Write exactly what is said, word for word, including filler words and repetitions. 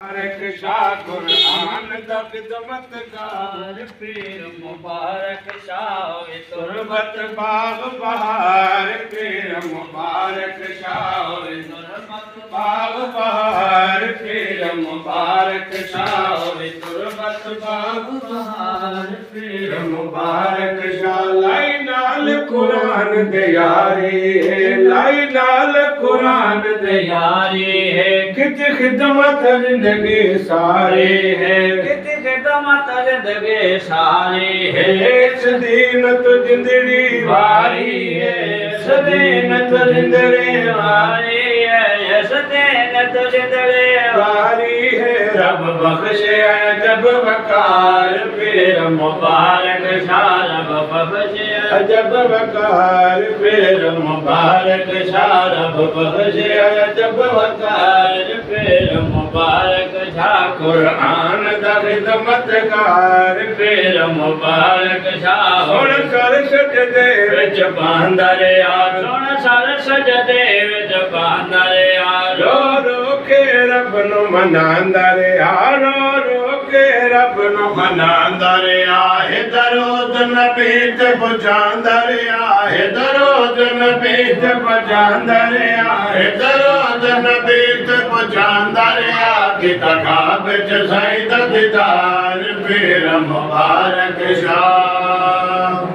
मुबारक शाह कुरान दा खिदमतगार पीर मुबारक शाह तुरबत बाग बहार पीर मुबारक शाह तुरबत बाग बहार पीर मुबारक शाह तुरबत बाग बहार पीर मुबारक शाह लाई नाल कुरान दे यारी है लाई नाल कुरान दे यारी है कित खिदमत जिंदगी सारे है कित खिदमत जिंदगी सारी है इस दीन तो जिंदड़ी वारी है सदीन तो जिंदड़ी वारी है सदैन तो जिंदगी वारी है रब बख्शे अजब वकार पीर मुबारक शाह रब बख्शे अजब वकार पीर मुबारक शाह रब बख्शे अजब वकार पीर मुबारक शाह कुरान दा खिदमतगार पीर मुबारक शाह सुन कर सजदे विच बांदा रिया सुन सर सजदे विच बांदा रिया रो रो के रब नु मनांदा रिया रो रो के रब नु मनांदा रिया है दरूद नबी ते पहुंचांदा रिया है दरूद नबी ते पहुंचांदा रिया है दरूद नबी ते पहुंचांदा रिया किताब विच साईं दा दीदार पीर मुबारक शाह।